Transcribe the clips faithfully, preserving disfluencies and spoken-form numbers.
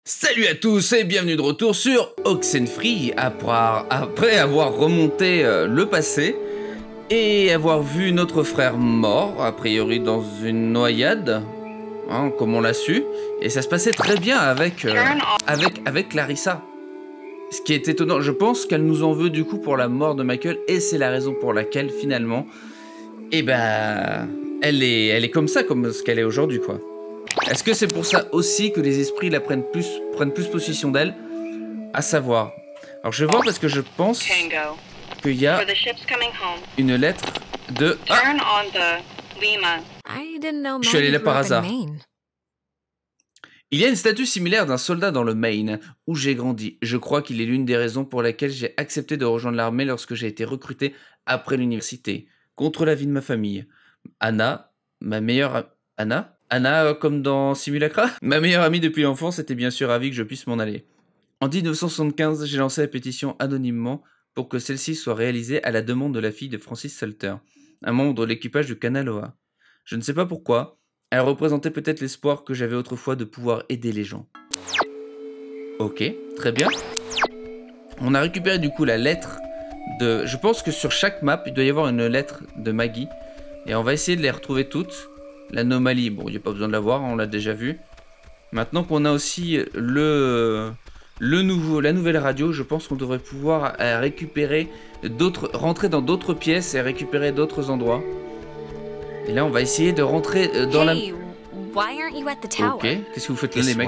Salut à tous et bienvenue de retour sur Oxenfree après avoir remonté le passé et avoir vu notre frère mort, a priori dans une noyade, hein, comme on l'a su, et ça se passait très bien avec, euh, avec, avec Clarissa. Ce qui est étonnant, je pense qu'elle nous en veut du coup pour la mort de Michael et c'est la raison pour laquelle finalement, eh ben, elle est, elle est comme ça, comme ce qu'elle est aujourd'hui quoi. Est-ce que c'est pour ça aussi que les esprits la prennent plus, prennent plus possession d'elle? À savoir. Alors je vais voir parce que je pense qu'il y a une lettre de... Ah, je suis allé là par hasard. Il y a une statue similaire d'un soldat dans le Maine, où j'ai grandi. Je crois qu'il est l'une des raisons pour lesquelles j'ai accepté de rejoindre l'armée lorsque j'ai été recruté après l'université, contre l'avis de ma famille. Anna, ma meilleure... Anna Anna, euh, comme dans Simulacra. Ma meilleure amie depuis l'enfance était bien sûr ravie que je puisse m'en aller. En mille neuf cent soixante-quinze, j'ai lancé la pétition anonymement pour que celle-ci soit réalisée à la demande de la fille de Francis Salter, un membre de l'équipage du Kanaloa. Je ne sais pas pourquoi, elle représentait peut-être l'espoir que j'avais autrefois de pouvoir aider les gens. Ok, très bien. On a récupéré du coup la lettre de... Je pense que sur chaque map, il doit y avoir une lettre de Maggie. Et on va essayer de les retrouver toutes. L'anomalie, bon, il n'y a pas besoin de la voir, on l'a déjà vu. Maintenant qu'on a aussi le, le nouveau, la nouvelle radio, je pense qu'on devrait pouvoir récupérer d'autres, rentrer dans d'autres pièces et récupérer d'autres endroits. Et là, on va essayer de rentrer dans la... Hey, why aren't you at the tower? Ok, qu'est-ce que vous faites là, les mecs?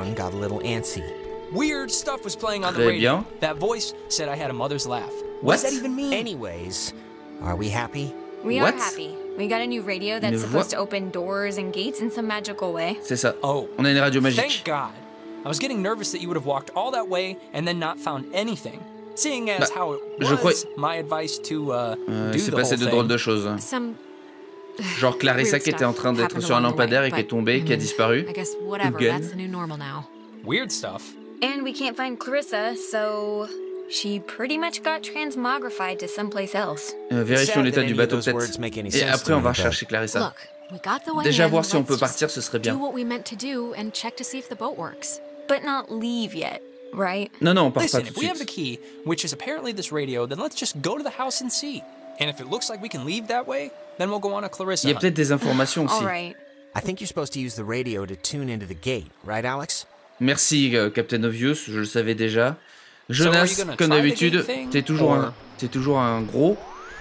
Weird stuff was playing on the Très radio. bien. That voice said I had a mother's laugh. What What does that even mean? Anyways, are we happy? We What? are happy. We got a new radio that's Une supposed voix- to open doors and gates in some magical way. C'est ça. Oh, On a une radio thank magique. God. I was getting nervous that you would have walked all that way and then not found anything. Seeing as Bah, how it je was crois- my advice to uh, Euh, do il s'est the passé whole de drôles thing. de choses. Some Genre Clarissa weird qui était en stuff train d'être happened sur un along the way, lampadaire et qui est but, tombée, I qui a mean, disparu. I guess whatever, Again. that's the new normal now. Weird stuff. And we can't find Clarissa, so she pretty much got transmogrified to someplace else. Euh, vérifions Sad l'état that du any of bateau those peut-être. words make any Et sense après to on va me, but- rechercher Clarissa. Look, we got the way Déjà in, voir si on let's peut just partir, ce serait do bien. what we meant to do and check to see if the boat works. But not leave yet, right? Non, non, on part pas Listen, tout if de we have the suite. key, which is apparently this radio, then let's just go to the house and see. And if it looks like we can leave that way, then we'll go on a Clarissa Il y a hunt. peut-être des informations aussi. All right. I think you're supposed to use the radio to tune into the gate, right, Alex? Merci, euh, Captain Obvious, je le savais déjà. So are you Jonas, gonna comme try the d'habitude, gate thing, t'es toujours, or- un, t'es toujours un gros.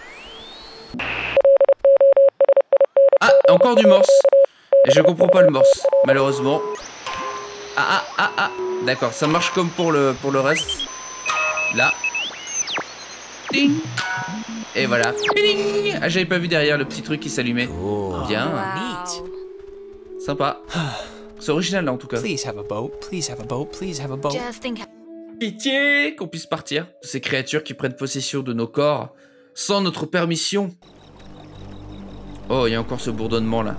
Ah, encore du morse. Et je comprends pas le morse, malheureusement. Ah, ah, ah, ah. D'accord, ça marche comme pour le, pour le reste. Là. Ding. Et voilà. Ding. Ah, j'avais pas vu derrière le petit truc qui s'allumait. Bien. Wow. Sympa. C'est original là en tout cas. Please have a boat, please have a boat, please have a boat. Just think. Pitié qu'on puisse partir. Ces créatures qui prennent possession de nos corps sans notre permission. Oh, il y a encore ce bourdonnement là.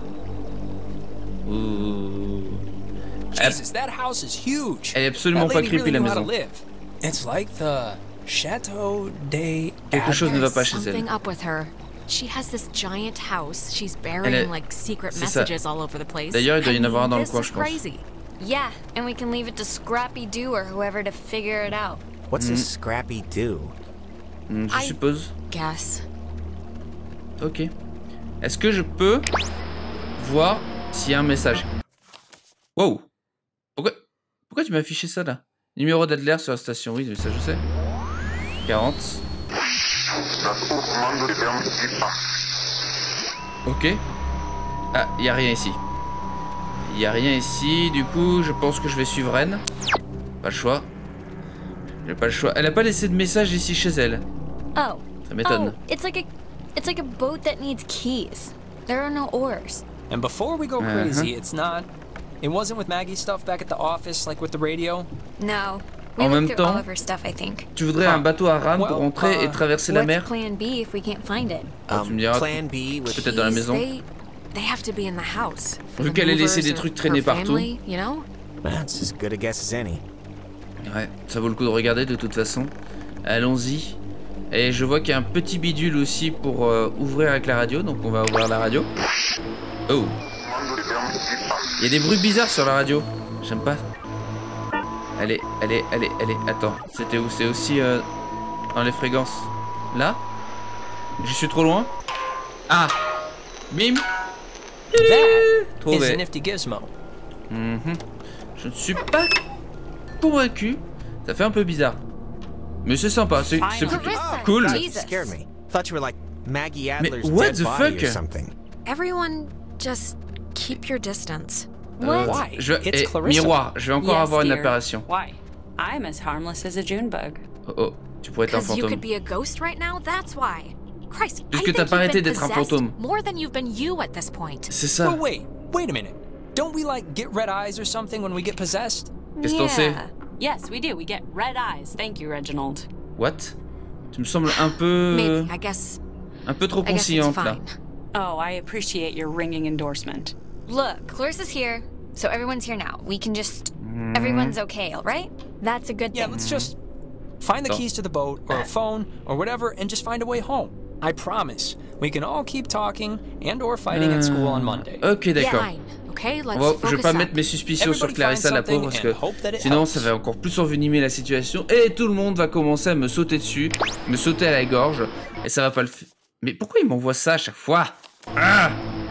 Ouh. Elle, Jesus, that house is huge. elle est absolument That pas lady creepy really la knew how to maison. live. It's like the Chateau des Quelque chose ne va pas chez Something elle. up with her. She has this giant house. She's Elle burying est- like secret c'est ça. messages all over the place. D'ailleurs, il doit y en I avoir un mean, dans le this coin, is je pense. crazy. Yeah, and we can leave it to Scrappy Doo or whoever to figure it out. What's a scrappy do? Hmm, je I- suppose. Guess. Ok. Est-ce que je peux voir s'il y a un message? Wow. Pourquoi, pourquoi tu m'as affiché ça là? Numéro d'Adler sur la station, oui, mais ça je sais. quarante. Ok. Ah, il n'y a rien ici. Il n'y a rien ici, du coup, je pense que je vais suivre Ren. Pas le choix. J'ai pas le choix. Elle a pas laissé de message ici chez elle. Oh. Ça m'étonne. Oh, it's like a it's like a boat that needs keys. There are no oars. And before we go Uh-huh. crazy, it's not. It wasn't with Maggie's stuff back at the office, like with the radio. No. We En looked même through temps, all of her stuff, I think. Tu voudrais un bateau à rame pour Well, entrer et uh, traverser la What's mer? plan B if we can't find it? Ah, tu me diras, plan B with peut-être dans la Keys, maison. They, they have to be in the house. For Vu the qu'elle a laissé movers des or trucs traîner her partout. family, you know? That's as good a guess as any. Ouais, ça vaut le coup de regarder de toute façon. Allons-y. Et je vois qu'il y a un petit bidule aussi pour euh, ouvrir avec la radio, donc on va ouvrir la radio. Oh. Il y a des bruits bizarres sur la radio. J'aime pas. Allez, allez, allez, allez. Attends, c'était où? C'est aussi euh, dans les fréquences. Là? Je suis trop loin? Ah! Bim! That is a Trouvé. nifty gizmo. Mhm. Je ne suis pas convaincu. Ça fait un peu bizarre. Mais c'est sympa, c'est c'est plutôt Clarissa, cool. God, you Jesus. scared me. Thought you were like Maggie Adler's what dead the body fuck? or something. Everyone, just keep your distance. Euh, Why? je vais- It's eh, Clarissa. miroir, je vais encore Yes, avoir une dear. apparition. Why? I'm as harmless as a June bug. Oh, oh, tu pourrais être un Because you fantôme. could be a ghost right now, that's why. Christ, I Puisque think t'as you've pas arrêté been d'être un possessed fantôme. more than you've been you at this point. C'est ça. But wait, wait a minute. Don't we like get red eyes or something when we get possessed? Qu'est-ce que t'en sais? Yeah. Yes, we do. We get red eyes. Thank you, Reginald. What? Tu me sembles un peu... Maybe, I guess, un peu trop I guess it's conciliante là. fine. Oh, I appreciate your ringing endorsement. Look, Clarissa's here, so everyone's here now. We can just. Everyone's okay, all right? That's a good Yeah, thing. let's just find the Oh. keys to the boat or a phone or whatever and just find a way home. I promise. We can all keep talking and or fighting at school on Monday. Ok, d'accord. Fine, okay, let's Bon, je vais focus pas up. mettre mes suspicions sur Everybody Clarissa find la pauvre parce something que and hope that it sinon helps. ça va encore plus envenimer la situation et tout le monde va commencer à me sauter dessus, me sauter à la gorge et ça va pas le faire. Mais pourquoi il m'envoie ça à chaque fois? Ah,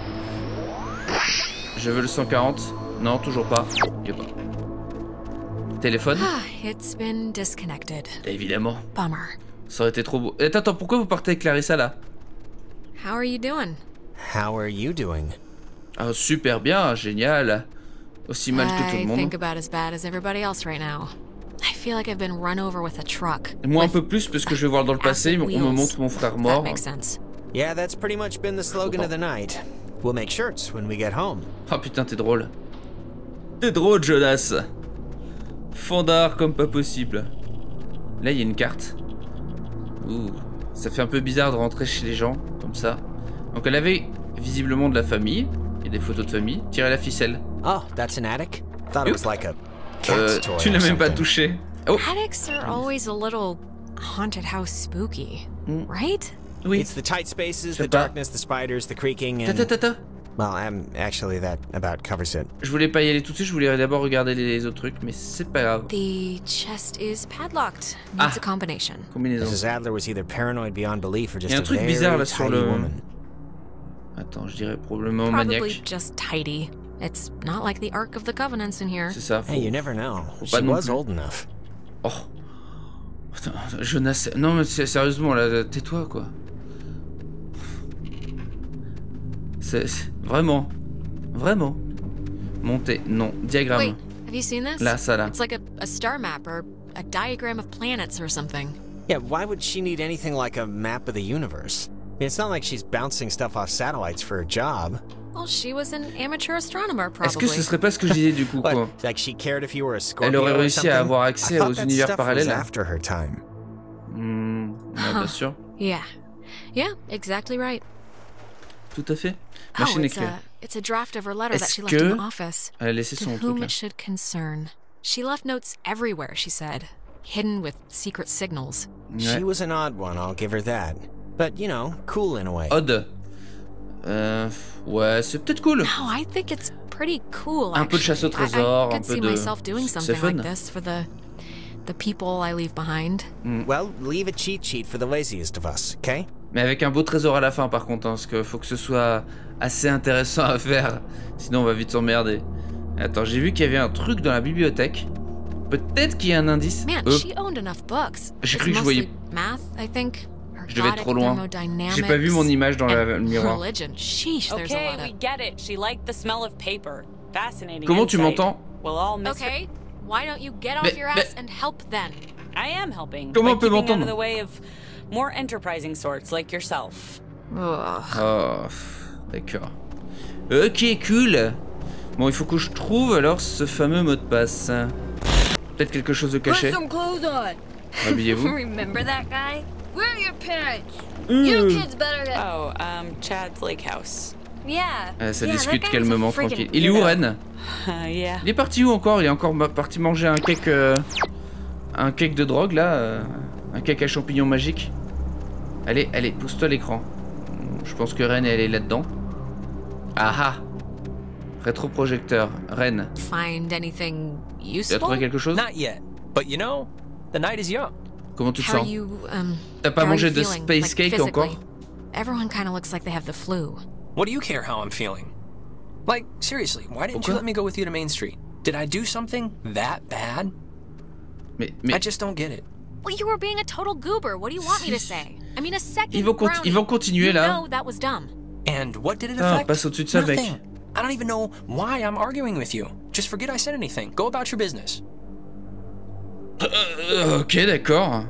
je veux le cent quarante. Non, toujours pas. Y a pas. Téléphone? Ah, it's been disconnected. Évidemment. Bummer. Ça aurait été trop beau. Et attends, attends, pourquoi vous partez avec Clarissa là? How are you doing? How are you doing? Ah, super bien, génial. Aussi mal que tout le I monde. think about as bad as everybody else right now. I feel like I've been run over with a truck. Et moi un with peu plus parce que je vais voir dans le passé, acid on me wheels. montre mon frère That mort. makes sense. Yeah, that's pretty much been the slogan of the night. We'll make shirts when we get home. Oh putain, t'es drôle. T'es drôle, Jonas. Fandard comme pas possible. Là, il y a une carte. Ouh, ça fait un peu bizarre de rentrer chez les gens, comme ça. Donc elle avait visiblement de la famille. Il y a des photos de famille. Tirer la ficelle. Oh, that's an attic? Thought it was like a Euh, cat's toy tu or l'as même pas something. touché. Oh, Attics are always a little haunted house spooky, Mm. right? oui. It's the tight spaces, sais the pas. darkness, the spiders, the creaking, Ta and... ta ta ta. Well, um, actually, that about covers it. Je voulais pas y aller tout de suite, je voulais d'abord regarder les autres trucs, mais c'est pas grave. The chest is padlocked. Needs Ah. a combination. Combinaison. Missus Adler was either paranoid beyond belief or just Y a un a truc very bizarre là sur tidy le- woman. Attends, je dirais probablement Probably maniaque. just tidy. It's not like the Ark of the Covenants in here. C'est ça. Hey, faut- you never know. pas She non was plus. old enough. Oh. Putain, Jonas. Non, mais c'est- sérieusement, là, tais-toi, quoi. C'est. c'est- Vraiment. Vraiment. Monter. Non. Diagramme. Wait, have you seen this? Là, ça, là. It's like a, a star map or a diagram of planets or something. Yeah, why would she need anything like a map of the universe? I mean, it's not like she's bouncing stuff off satellites for a job. Well, she was an amateur astronomer, Est-ce que probably. ce serait pas ce que je disais du coup, What? quoi? Like she cared if you were a Scorpio aurait or réussi à something? avoir accès I thought aux that univers stuff parallèles. was after her time. Hmm, ouais, bien sûr. Yeah. Yeah, exactly right. Tout à fait. Oh, Machine it's éclair. a, it's a draft of her letter that Est-ce she left in que the office. elle a laissé To son truc whom là? it should concern. She left notes everywhere, she said. Hidden with secret signals. She Ouais. was an odd one, I'll give her that. But, you know, cool in a way. Odd. Euh, ouais, c'est peut-être cool. No, I think it's pretty cool, Un peu de chasse au actually. I- trésor, I, un could peu see de- myself doing c'est something fun. like this for the the people I leave behind. Well, leave a cheat sheet for the laziest of us, okay? Mais avec un beau trésor à la fin par contre, hein, parce qu'il faut que ce soit assez intéressant à faire. Sinon on va vite s'emmerder. Attends, j'ai vu qu'il y avait un truc dans la bibliothèque. Peut-être qu'il y a un indice. Man, Euh, she owned enough books. J'ai It's cru que je voyais- mostly math, I think. je devais être trop Ergodic loin. thermodynamics, J'ai pas vu mon image dans la- and le miroir. Religion. Sheesh, there's a Okay, lot we of... get it. She liked the smell of paper. Fascinating. Comment tu insight. m'entends? We'll all miss her. Okay, why don't you get off Mais- your mais- ass and help then? I am helping. Comment by on peut keeping out m'entendre? of the way of more enterprising sorts like yourself. Ugh. Oh, d'accord. Ok, cool. Bon, il faut que je trouve alors ce fameux mot de passe. Peut-être quelque chose de Put caché. some clothes on. Habillez-vous. Remember that guy? Where are your parents? You kids better get. Oh, um, Chad's Lake House. Yeah. Ah, ça yeah, that discute guy was a calmement, freaking tranquille. Il est où, weirdo. Ren? Uh, yeah. Il est parti où encore? Il est encore ma- parti manger un cake... euh, un cake de drogue, là. euh, un cake à champignons magiques. Allez, allez, pousse-toi l'écran. Je pense que Ren, elle est là-dedans. Ah ah. Rétroprojecteur. Ren. Find anything Tu as useful? trouvé quelque chose? Not yet. But you know, the night is young. Comment tu te How are sens? you, um, T'as pas how are mangé you de feeling, space like, cake physically? encore? Everyone kind of looks like they have the flu. What do you care how I'm feeling? Like, seriously, why didn't Pourquoi? you let me go with you to Main Street? Did I do something that bad? Mais, mais I just don't get it. Well, you were being a total goober. What do you want me to say? I mean, a second Ils vont, conti- brownie. ils vont continuer You là. know that was dumb. And what did it Ah, affect? passe au-dessus de ça, mec. Nothing. I don't even know why I'm arguing with you. Just forget I said anything. Go about your business. Euh, ok, d'accord.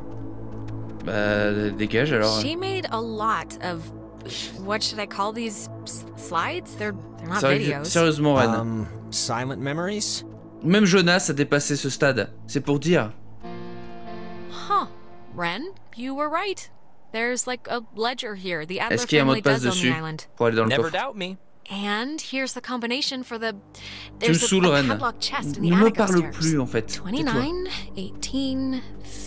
Bah, dégage alors. She made a lot of, what should I call these s- slides? They're they're not Sérieux- videos. Sérieusement, Ren. Um, silent memories? Même Jonas a dépassé ce stade. C'est pour dire. Huh. Ren, you were right. There's like a ledger here. The Adler Est-ce qu'il y a un mot family de passe does own the dessus island. pour aller dans le Never coffre? doubt me. And here's the combination for the. Tu me There's a, saoules, a Ren. padlock chest in the Ne me attic parle upstairs. plus en fait. Tais-toi. twenty-nine, eighteen,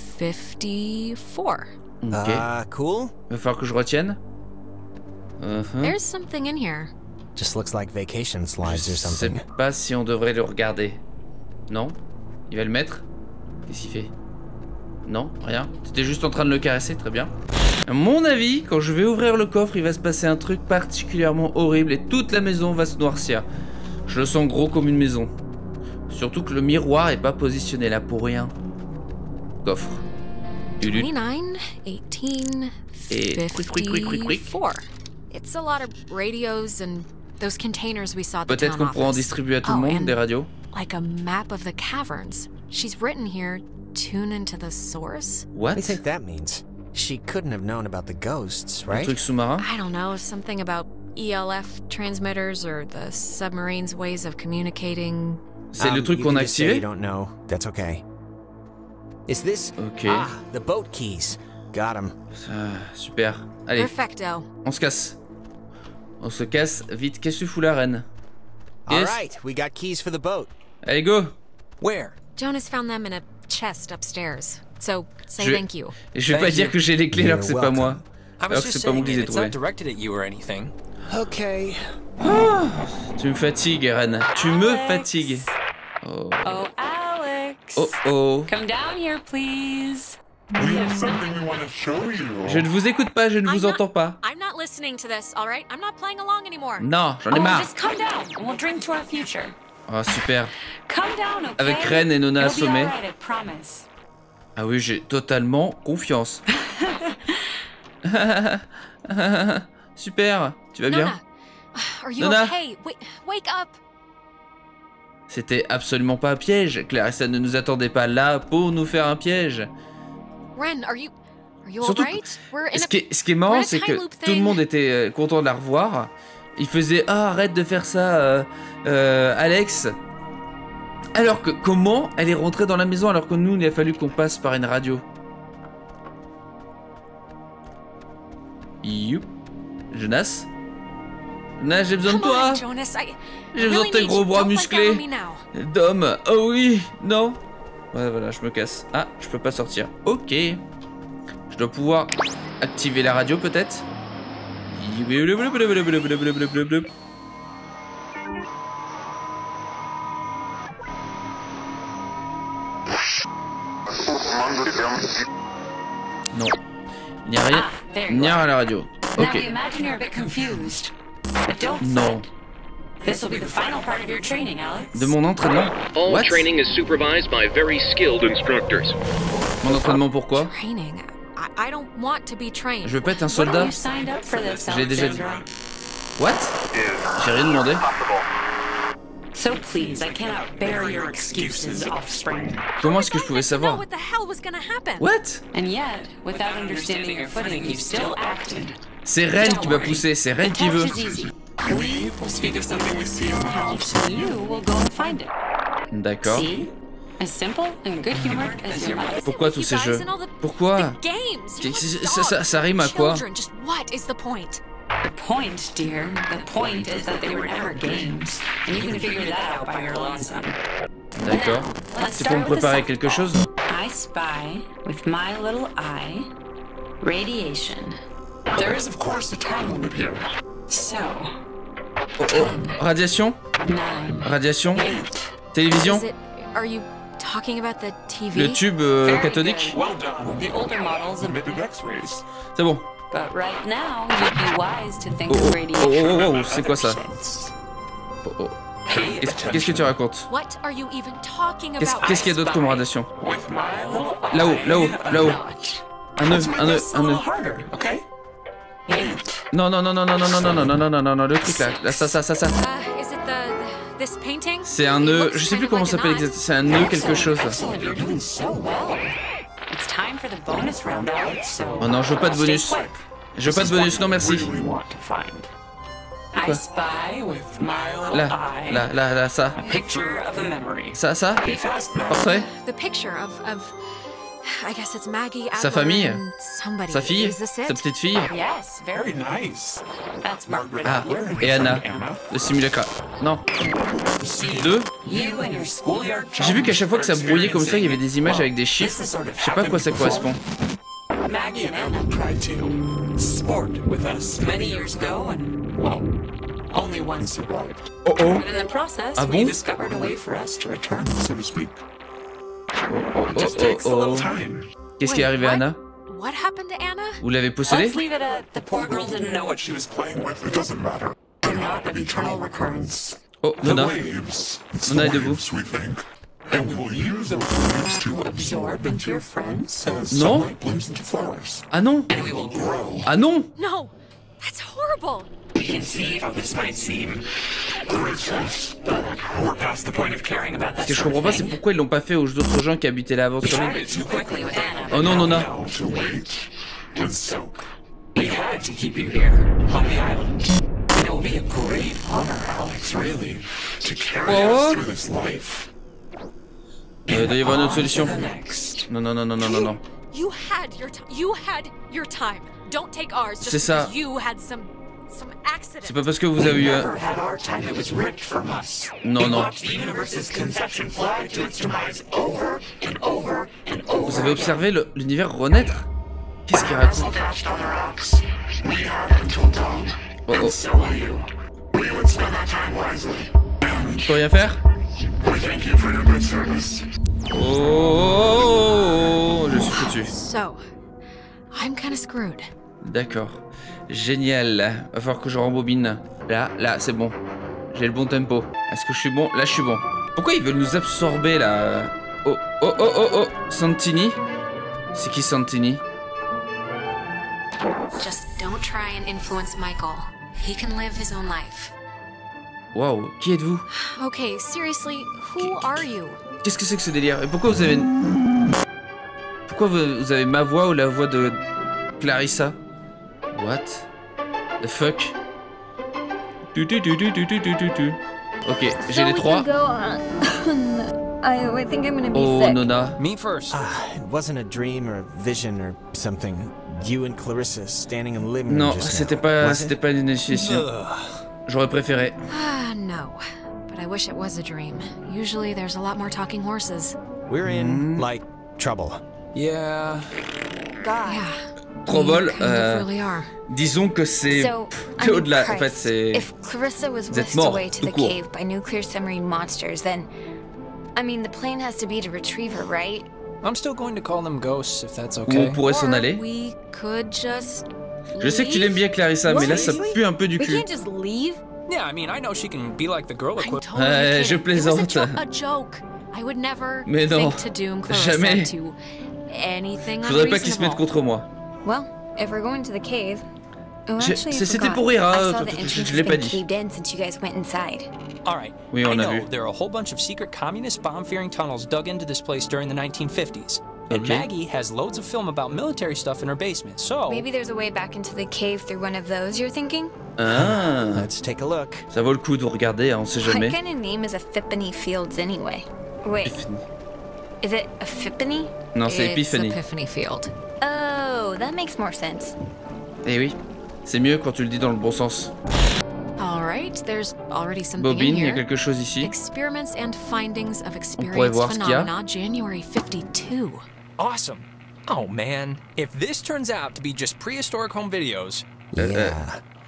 fifty-four. Ok. Uh, cool. Va falloir que je retienne. Uh-huh. There's something in here. Just looks like vacation slides or Je sais something. pas si on devrait le regarder. Non? Il va le mettre? Qu'est-ce qu'il fait? Non, rien. T'étais juste en train de le caresser, très bien. À mon avis, quand je vais ouvrir le coffre, il va se passer un truc particulièrement horrible et toute la maison va se noircir. Je le sens gros comme une maison. Surtout que le miroir est pas positionné là pour rien. Coffre. Ulu. twenty-nine, eighteen, Et quick, quick, quick, quick, quick. fifty-four. It's a lot of radios and those containers we saw at the Peut-être town qu'on pourra en office. distribuer à tout le Oh, monde and des radios. like a map of the caverns. She's written here, tune into the source. What? What do you think that means? She couldn't have known about the ghosts, Un right? truc sous-marin? I don't know, something about E L F transmitters or the submarine's ways of communicating. C'est le Um, truc you qu'on can a just say activé? You don't know. That's okay. Is this? Ok. Ah, the boat keys. Got them. Ah, super. Allez, Perfecto. on se casse. On se casse vite. Qu'est-ce que tu fous là, Reine? All Yes. right, we got keys for the boat. Allez, go! Where? Jonas found them in a chest upstairs. So say Je- thank you. Et je vais Thank pas dire you. que j'ai les clés alors que c'est You're pas moi. welcome. I Alors was que just c'est pas moi saying qui it. les ai It's trouvés. not directed at you or anything. Okay. Tu me fatigues, Reine. Tu me Alex. fatigues. Oh. Oh, Alex. Oh oh. Come down here, please. We have something we want to show you. Je ne vous écoute pas, je ne I'm vous not- entends pas. I'm not listening to this, all right? I'm not playing along anymore. Non, j'en ai Oh, marre. just come down and we'll drink to our future. Oh, super. Come down, okay? Avec Ren et Nona You'll be assommés. all right, I promise. Ah oui, j'ai totalement confiance. Super. Tu vas bien? Nona, are you Nona. okay? Wait, wake up. C'était absolument pas un piège. Clarissa ne nous attendait pas là pour nous faire un piège. Ren, are you are you Surtout alright? We're in Ce a qui est, ce qui est we're marrant, in a c'est que time loop tout le thing. monde était euh, content de la revoir. Il faisait ah arrête de faire ça, euh, euh, Alex. Alors que comment elle est rentrée dans la maison alors que nous il a fallu qu'on passe par une radio. Youp. Jonas. Jonas, j'ai besoin de Come toi. on, Jonas. I, I J'ai besoin really de tes need gros you. bras Don't let musclés. down on me now. Dom. Oh oui. Non. Ouais voilà, je me casse. Ah, je peux pas sortir. Ok. Je dois pouvoir activer la radio peut-être. Non. Il n'y a rien. Ah, there Il you n'y a rien are. à la radio. Now Ok. we imagine you're a bit confused. But don't Non. fret. This will be the final part of your training, Alex. De mon entraînement. All What? training is supervised by very skilled instructors. Mon entraînement pourquoi? Training. I, I don't want to be trained. Je veux pas être un What soldat. have you signed up for this, Je l'ai déjà dit. Alexandra? What? J'ai rien demandé. So please, I cannot bear your excuses, offspring. Comment est-ce que je pouvais know savoir? what the hell was gonna happen? What? And yet, without understanding your footing, you've still acted. C'est Ren Don't qui m'a worry. poussé, c'est Ren The qui veut. test is easy. We will speak of something we see in the house, and you will go and find it. D'accord. See? As simple and good-humored as your life. Pourquoi tous ces jeux? Pourquoi? The games. C'est- You c'est- have ça- ça- ça rime à quoi? children. Just what is the point? The point, dear, the point is that they were never games, and you can figure that out by your lonesome. D'accord. Let's C'est pour me start with the préparer softball. quelque chose? I spy, with my little eye, radiation. There is, of course, a time limit here. So, Oh, oh. Radiation. Nine. Radiation. Télévision. Is it, are you talking about the T V? Le tube euh, Very cathodique. good. Well done. The older models emitted X-rays. C'est bon. But right now, you'd be wise to think Oh, oh, of radiation. oh, oh, oh, from c'est quoi ça? other Oh, oh. Pay Qu'est-ce qu'est-ce que tu racontes? What are you even talking Qu'est-ce about? qu'est-ce qu'il y a d'autre comme radiation? With my little Là-haut, eye là-haut, and a là-haut. notch. Un nœud, Let's make un nœud, this a un nœud. little harder, okay? Eight. Non, non, non, non, non, non, non, non, non, non, non, non, non, non, le truc là, là, ça, ça, ça, ça. Uh, is it the, the this painting? C'est un It nœud, looks je sais kind plus of comment like ça a s'appelle knot. exactement. C'est un nœud quelque chose. Excellent, you're doing so well. It's time for the bonus round, Alex, so Oh non, je veux pas de stay bonus. quick. Je veux pas de bonus, non merci. Really want to find. I spy with my little Là, eye là, là, là, ça. a picture of a memory. Ça, ça. Be fast now. Portrait. The picture of of I guess it's Maggie. Sa Adler famille. and somebody. Sa fille. Is this Sa it? petite fille. Yes, very Very nice. That's Margaret Ah, Adler. et Anna. Anna. Le simulacre. Non. See, Deux. you and your schoolyard J'ai vu qu'à chaque fois que ça brouillait comme ça, il y avait experiencing- des images avec des This chiffres. has sort of Je sais pas à quoi ça happened correspond. Maggie and Anna Tried to sport with us. many years ago, and Well, only one survived, Oh oh. but in the process, Ah we bon? discovered a way for us to return. so to speak. Oh It just oh takes a little oh. time. Qu'est-ce qui est Wait, arrivé à what? Anna? What happened to Anna? Vous l'avez possédé? Let's leave it at the poor girl didn't know what What she was playing with, it doesn't matter. They're not of eternal recurrence. Oh, The Nona. waves. It's Nona est the debout. waves, we think. And we will use those waves to Absorb into your friends, as Non. sunlight blooms into flowers. Ah non. and we will grow. Ah non. No, that's horrible. We can see how this might seem racist, but we're past the point of caring about that Ce que je sort of comprends pas, c'est thing. pourquoi ils l'ont pas fait aux autres gens qui habitaient là avant We sur tried l'île. it too quickly with Anna. Oh non, Nona. Now to wait and soak. We had to keep you here on the island. And it will be a great honor, Alex, really, To carry Oh. us through this life. Euh, il doit y avoir une autre solution. On to the next. Non, non, non, non, non, non, non. You had your time. You had your time. Don't take ours just C'est ça. because you had some some accident. C'est pas parce que vous avez eu... We euh, never had our time. It was ripped from us. Non, We non. watched the universe's conception fly to its demise over and over and over. Vous avez observé le- l'univers renaître? Qu'est-ce qu'il raconte? Attached on our axe. We had until dawn. Oh oh. So will you. We would spend our time wisely. Je peux rien faire? We thank you for your good service. Oh, oh, oh, oh, je suis foutu. So, I'm kind of screwed. D'accord. Génial. Va falloir que je rembobine. Là, là, c'est bon. J'ai le bon tempo. Est-ce que je suis bon? Là, je suis bon. Pourquoi ils veulent nous absorber, là? Oh, oh, oh, oh, oh. Santini? C'est qui Santini? Just don't try and influence Michael. He can live his own life. Waouh. Qui êtes-vous? Okay, seriously, who are you? Qu'est-ce que c'est que ce délire? Et pourquoi vous avez... Pourquoi vous, vous avez ma voix ou la voix de Clarissa? What? The fuck? Tu, tu, tu, tu, tu, tu, tu, tu, tu. Ok, j'ai les trois. I, I think I'm gonna be Oh, sick. Nona. Me first. Ah, it wasn't a dream or a vision or something. You and Clarissa standing in the living room Non, just now, c'était pas, was c'était it? pas une initiation. J'aurais préféré. Ah, no. But I wish it was a dream. Usually there's a lot more talking horses. We're in, Hmm. like, trouble. Yeah. Yeah. Trouble, we kind euh, of really are. disons que c'est So, I que mean, au-delà. En Christ, fait, c'est. if Clarissa was Vous êtes whisked mort, away to tout the court. cave by nuclear submarine monsters, then, I mean, the plan has to be to retrieve her, right? I'm still going to call them ghosts if that's Où okay. on pourrait s'en Or aller. we could just Je sais que tu l'aimes bien, Clarissa, mais là, ça pue un peu du We cul. can't just leave? Yeah, I mean, I know she can be like the girl I'm equivalent. totally Euh, kidding. je It was plaisante. a, jo- a joke. I would never Mais non, think to doom Clarissa jamais. to anything Faudrait pas qu'ils se mettent unreasonable. contre moi. Well, if we're going to the cave... Oh, J'ai- actually, I c'est- c'était forgot. pour rire, hein, I saw t- the t- entrance je has l'ai pas been dit. caved in since you guys went inside. All right. Oui, I on a know vu. there are a whole bunch of secret communist bomb-fearing tunnels dug into this place during the nineteen fifties. And Okay. Maggie has loads of film about military stuff in her basement, so... Maybe there's a way back into the cave through one of those, you're thinking? Ah, Let's take a look. ça vaut le coup de regarder, hein, on sait What jamais. kind of name is Epiphany Fields anyway? Wait, is it Epiphany? Non, c'est It's Epiphany. Epiphany Field. Oh, that makes more sense. Eh oui, c'est mieux quand tu le dis dans le bon sens. All right, there's already something Bobine, in il y a here. quelque chose ici. Experiments and findings of pourrait experienced voir ce qu'il y a. phenomena, January fifty-two. Awesome. Oh, man. If this turns out to be just prehistoric home videos... Euh, euh, Yeah.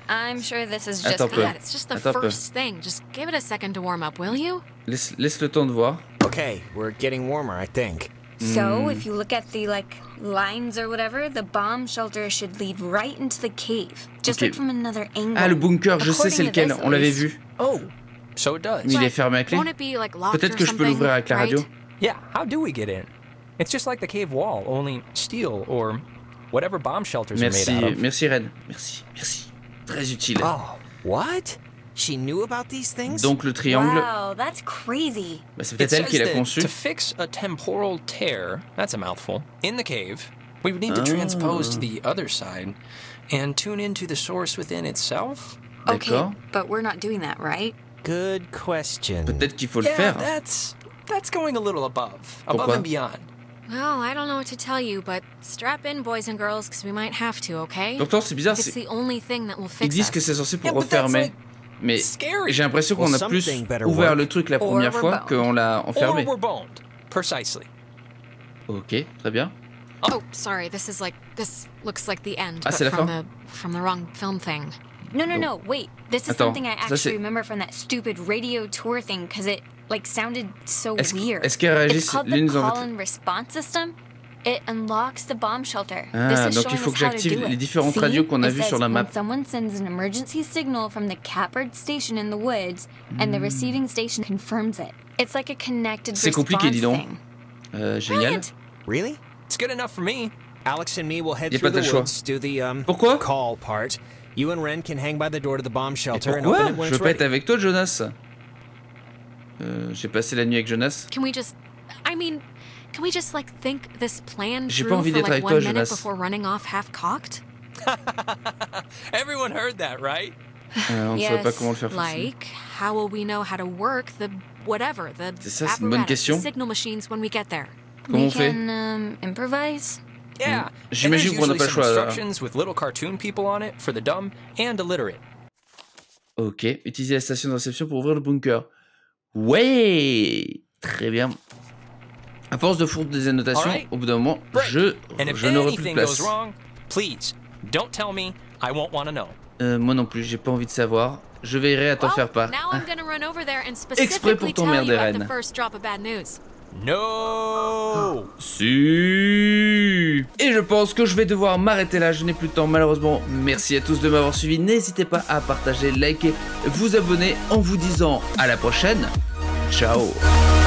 I'm sure this is just Attends un peu. Yeah, it's just the Attends un peu. first thing. Just give it a second to warm up, will you? Laisse, laisse le temps de voir. Okay, we're getting warmer, I think. So, if you look at the, like, lines or whatever, the bomb shelter should lead right into the cave. Just Ok. like from another angle. Ah, le bunker, je sais c'est According to lequel, this, on at l'avait least. vu. Oh, so it does. Mais il est But fermé à clé. Won't it be like locked Peut-être or que je peux something, l'ouvrir avec la radio. right? Yeah, how do we get in? It's just like the cave wall, only steel or whatever bomb shelters Merci, are made out of. merci Ren. Merci, merci. Très utile. Oh, what? She knew about these things? Donc le triangle, Wow, that's crazy. bah, c'est It peut-être elle says qui l'a that conçu. to fix a temporal tear, that's a mouthful, in the cave, we would need to transpose to the other side and tune into the source within itself. Okay, D'accord. but we're not doing that, right? Good question. Peut-être qu'il faut le Yeah, faire. that's that's going a little above, above Pourquoi? and beyond. Well, I don't know what to tell you, but strap in, boys and girls, because we might have to, okay? Pourtant c'est bizarre, If it's c'est- the only thing that will ils fix disent que us. c'est censé pour Yeah, but that's, refermer. like, Mais scary. j'ai l'impression qu'on Well, a plus something better ouvert work. le truc la Or première we're fois boned. qu'on l'a enfermé. Or we're boned. Precisely. Ok, très bien. Oh, sorry. This is like this looks like the end, Ah, but c'est la from fin? the from the wrong film thing. No, no, no, wait. This is Attends, something I ça, actually c'est- remember from that stupid radio tour thing, because it, like, sounded so Est-ce weird. est-ce qu'elles réagissent It's called l'une the dans call votre... and response system. It unlocks the bomb shelter. Ah, This is donc il showing faut us que how to j'active do les it. différentes See? radios qu'on a It vues sur says la map. when someone sends an emergency signal from the Capard station in the woods, and Hmm. the receiving station confirms it. It's like a connected C'est response compliqué, dis donc. thing. Euh, génial. Really? It's good enough for me. Alex and me will head Y a through pas the de choix. woods, do the um Pourquoi? call part. You and Ren can hang by the door to the bomb Et shelter and pourquoi? open it when Je it's veux pas être ready. avec toi, Jonas. Euh, j'ai passé la nuit avec Jonas. Can we just? I mean, can we just like think this plan J'ai through pas envie for d'être like avec one toi, minute Jonas. before running off half-cocked? Everyone heard that, right? Euh, on ne savait pas Yes, comment le faire fonctionner. Like, how will we know how to work the whatever the C'est ça, c'est une bonne apparatus, question. the signal machines when we get there? Comment we on fait? can um, improvise. Yeah. and J'imagine there's qu'on n'a usually pas le some choix, alors. instructions with little cartoon people on it for the dumb and illiterate. Ok, utiliser la station de réception pour ouvrir le bunker. Ouais, très bien. À force de foutre des annotations, Alright. au bout d'un moment, Break. je, And if je n'aurai plus de anything goes place. wrong, please don't tell me. I won't want to know. Euh, moi non plus, j'ai pas envie de savoir. Je veillerai à t'en Well, faire part. now I'm gonna run over there and Exprès specifically pour tell t'emmerder, you at the Ren. first drop of bad news. No. Si. Et je pense que je vais devoir m'arrêter là, je n'ai plus de temps malheureusement. Merci à tous de m'avoir suivi, n'hésitez pas à partager, liker, vous abonner en vous disant à la prochaine. Ciao.